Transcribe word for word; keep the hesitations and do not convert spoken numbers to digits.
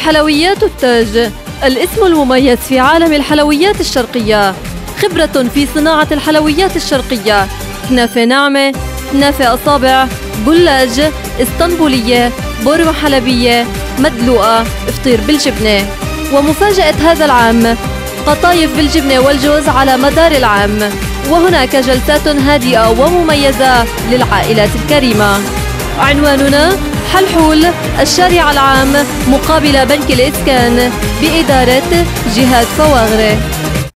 حلويات التاج، الاسم المميز في عالم الحلويات الشرقية. خبرة في صناعة الحلويات الشرقية: كنافة ناعمة، كنافة أصابع، جلاج، اسطنبولية، بورمة حلبية، مدلوقة، فطير بالجبنة. ومفاجأة هذا العام: قطايف بالجبنة والجوز على مدار العام. وهناك جلسات هادئة ومميزة للعائلات الكريمة. عنواننا: حلحول، الشارع العام مقابل بنك الإسكان، بإدارة جهاد فواغري.